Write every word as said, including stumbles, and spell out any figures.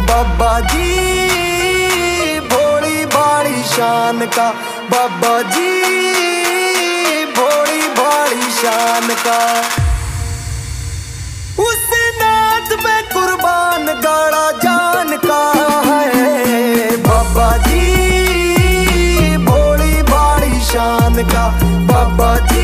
बाबा जी भोली भाली शान का, बाबा जी भोली भाली शान का। उस नाथ में कुर्बान गाड़ा जान का है, बाबा जी भोली भाली शान का, बाबा जी